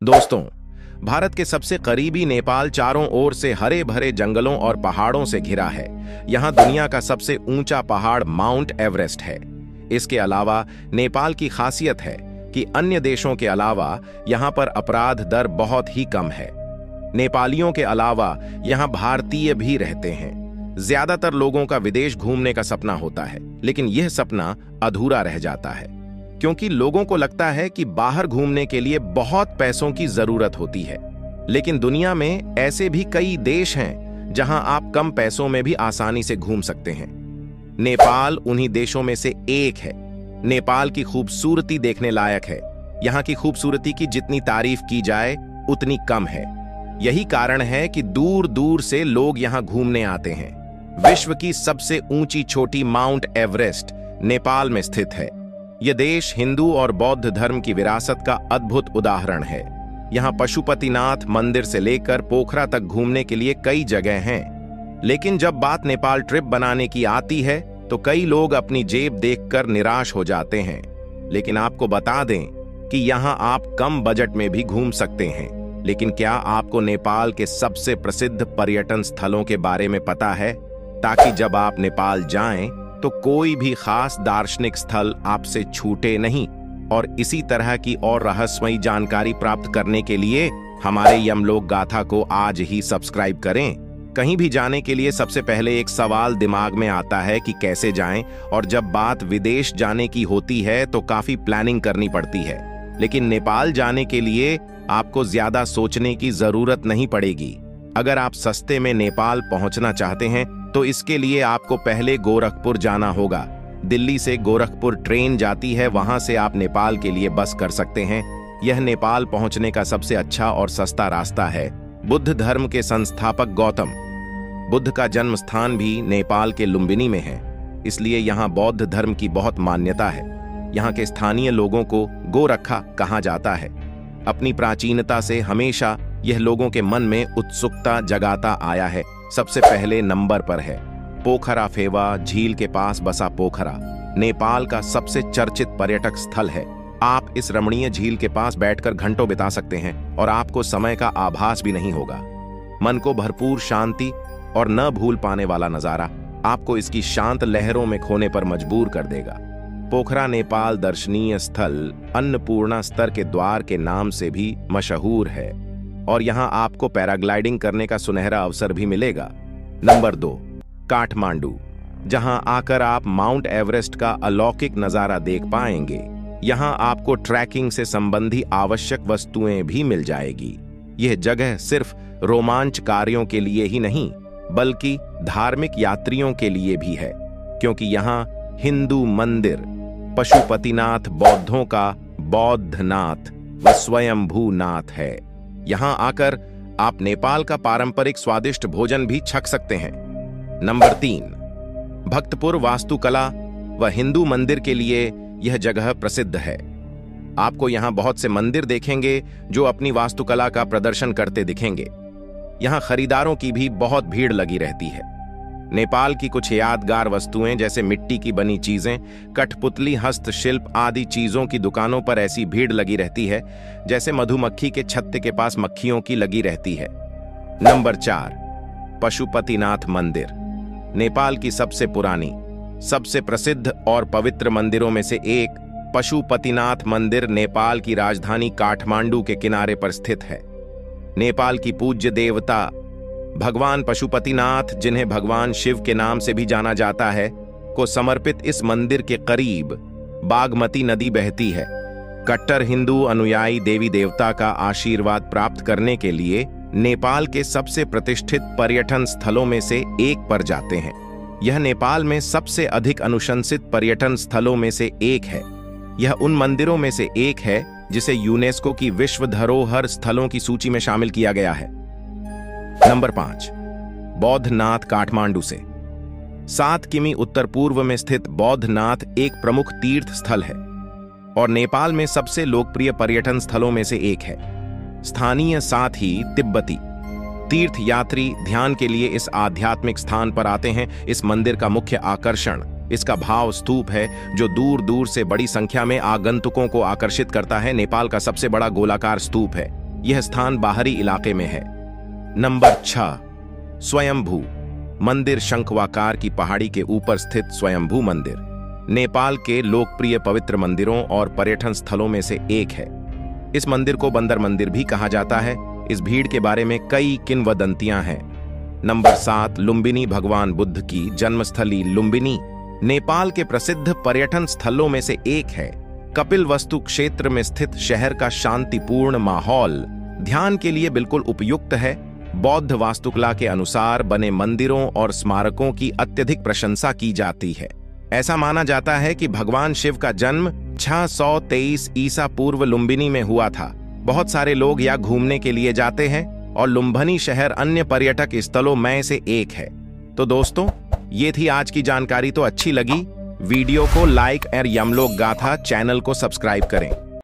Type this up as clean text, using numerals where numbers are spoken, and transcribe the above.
दोस्तों, भारत के सबसे करीबी नेपाल चारों ओर से हरे भरे जंगलों और पहाड़ों से घिरा है। यहाँ दुनिया का सबसे ऊंचा पहाड़ माउंट एवरेस्ट है। इसके अलावा नेपाल की खासियत है कि अन्य देशों के अलावा यहाँ पर अपराध दर बहुत ही कम है। नेपालियों के अलावा यहाँ भारतीय भी रहते हैं। ज्यादातर लोगों का विदेश घूमने का सपना होता है, लेकिन यह सपना अधूरा रह जाता है क्योंकि लोगों को लगता है कि बाहर घूमने के लिए बहुत पैसों की जरूरत होती है। लेकिन दुनिया में ऐसे भी कई देश हैं जहां आप कम पैसों में भी आसानी से घूम सकते हैं। नेपाल उन्हीं देशों में से एक है। नेपाल की खूबसूरती देखने लायक है। यहाँ की खूबसूरती की जितनी तारीफ की जाए उतनी कम है। यही कारण है कि दूर दूर से लोग यहाँ घूमने आते हैं। विश्व की सबसे ऊंची चोटी माउंट एवरेस्ट नेपाल में स्थित है। यह देश हिंदू और बौद्ध धर्म की विरासत का अद्भुत उदाहरण है। यहाँ पशुपतिनाथ मंदिर से लेकर पोखरा तक घूमने के लिए कई जगह हैं। लेकिन जब बात नेपाल ट्रिप बनाने की आती है तो कई लोग अपनी जेब देखकर निराश हो जाते हैं। लेकिन आपको बता दें कि यहाँ आप कम बजट में भी घूम सकते हैं। लेकिन क्या आपको नेपाल के सबसे प्रसिद्ध पर्यटन स्थलों के बारे में पता है, ताकि जब आप नेपाल जाएं तो कोई भी खास दार्शनिक स्थल आपसे छूटे नहीं। और इसी तरह की और रहस्यमयी जानकारी प्राप्त करने के लिए हमारे यमलोक गाथा को आज ही सब्सक्राइब करें। कहीं भी जाने के लिए सबसे पहले एक सवाल दिमाग में आता है कि कैसे जाएं, और जब बात विदेश जाने की होती है तो काफी प्लानिंग करनी पड़ती है। लेकिन नेपाल जाने के लिए आपको ज्यादा सोचने की जरूरत नहीं पड़ेगी। अगर आप सस्ते में नेपाल पहुंचना चाहते हैं तो इसके लिए आपको पहले गोरखपुर जाना होगा। दिल्ली से गोरखपुर ट्रेन जाती है, वहां से आप नेपाल के लिए बस कर सकते हैं। यह नेपाल पहुंचने का सबसे अच्छा और सस्ता रास्ता है। बुद्ध धर्म के संस्थापक गौतम बुद्ध का जन्म स्थान भी नेपाल के लुम्बिनी में है, इसलिए यहाँ बौद्ध धर्म की बहुत मान्यता है। यहाँ के स्थानीय लोगों को गोरखा कहा जाता है। अपनी प्राचीनता से हमेशा यह लोगों के मन में उत्सुकता जगाता आया है। सबसे पहले नंबर पर है पोखरा फेवा झील के पास बसा पोखरा। नेपाल का सबसे चर्चित पर्यटक स्थल है। आप इस रमणीय झील के पास बैठकर घंटों बिता सकते हैं और आपको समय का आभास भी नहीं होगा। मन को भरपूर शांति और न भूल पाने वाला नजारा आपको इसकी शांत लहरों में खोने पर मजबूर कर देगा। पोखरा नेपाल दर्शनीय स्थल अन्नपूर्णा स्तर के द्वार के नाम से भी मशहूर है और यहाँ आपको पैराग्लाइडिंग करने का सुनहरा अवसर भी मिलेगा। नंबर 2, काठमांडू, जहां आकर आप माउंट एवरेस्ट का अलौकिक नजारा देख पाएंगे। यहां आपको ट्रैकिंग से संबंधी आवश्यक वस्तुएं भी मिल जाएगी। यह जगह सिर्फ रोमांचकारियों के लिए ही नहीं बल्कि धार्मिक यात्रियों के लिए भी है, क्योंकि यहाँ हिंदू मंदिर पशुपतिनाथ बौद्धों का बौद्धनाथ व स्वयंभूनाथ है। यहाँ आकर आप नेपाल का पारंपरिक स्वादिष्ट भोजन भी छक सकते हैं। नंबर 3, भक्तपुर वास्तुकला व हिंदू मंदिर के लिए यह जगह प्रसिद्ध है। आपको यहाँ बहुत से मंदिर देखेंगे जो अपनी वास्तुकला का प्रदर्शन करते दिखेंगे। यहाँ खरीदारों की भी बहुत भीड़ लगी रहती है। नेपाल की कुछ यादगार वस्तुएं जैसे मिट्टी की बनी चीजें, कठपुतली, हस्तशिल्प आदि चीजों की दुकानों पर ऐसी भीड़ लगी रहती है जैसे मधुमक्खी के छत्ते के पास मक्खियों की लगी रहती है। नंबर 4, पशुपतिनाथ मंदिर, नेपाल की सबसे पुरानी, सबसे प्रसिद्ध और पवित्र मंदिरों में से एक पशुपतिनाथ मंदिर नेपाल की राजधानी काठमांडू के किनारे पर स्थित है। नेपाल की पूज्य देवता भगवान पशुपतिनाथ, जिन्हें भगवान शिव के नाम से भी जाना जाता है, को समर्पित इस मंदिर के करीब बागमती नदी बहती है। कट्टर हिंदू अनुयायी देवी देवता का आशीर्वाद प्राप्त करने के लिए नेपाल के सबसे प्रतिष्ठित पर्यटन स्थलों में से एक पर जाते हैं। यह नेपाल में सबसे अधिक अनुशंसित पर्यटन स्थलों में से एक है। यह उन मंदिरों में से एक है जिसे यूनेस्को की विश्व धरोहर स्थलों की सूची में शामिल किया गया है। नंबर 5, बौद्धनाथ, काठमांडू से 7 किमी उत्तर पूर्व में स्थित बौद्धनाथ एक प्रमुख तीर्थ स्थल है और नेपाल में सबसे लोकप्रिय पर्यटन स्थलों में से एक है। स्थानीय साथ ही तिब्बती तीर्थ यात्री ध्यान के लिए इस आध्यात्मिक स्थान पर आते हैं। इस मंदिर का मुख्य आकर्षण इसका भाव स्तूप है, जो दूर दूर से बड़ी संख्या में आगंतुकों को आकर्षित करता है। नेपाल का सबसे बड़ा गोलाकार स्तूप है। यह स्थान बाहरी इलाके में है। नंबर 6, स्वयंभू मंदिर। शंखवाकार की पहाड़ी के ऊपर स्थित स्वयंभू मंदिर नेपाल के लोकप्रिय पवित्र मंदिरों और पर्यटन स्थलों में से एक है। इस मंदिर को बंदर मंदिर भी कहा जाता है। इस भीड़ के बारे में कई किंवदंतियां हैं। नंबर 7, लुम्बिनी भगवान बुद्ध की जन्मस्थली। लुम्बिनी नेपाल के प्रसिद्ध पर्यटन स्थलों में से एक है। कपिलवस्तु क्षेत्र में स्थित शहर का शांतिपूर्ण माहौल ध्यान के लिए बिल्कुल उपयुक्त है। बौद्ध वास्तुकला के अनुसार बने मंदिरों और स्मारकों की अत्यधिक प्रशंसा की जाती है। ऐसा माना जाता है कि भगवान शिव का जन्म 623 ईसा पूर्व लुम्बिनी में हुआ था। बहुत सारे लोग यहाँ घूमने के लिए जाते हैं और लुम्बिनी शहर अन्य पर्यटक स्थलों में से एक है। तो दोस्तों, ये थी आज की जानकारी। तो अच्छी लगी वीडियो को लाइक और यमलोक गाथा चैनल को सब्सक्राइब करें।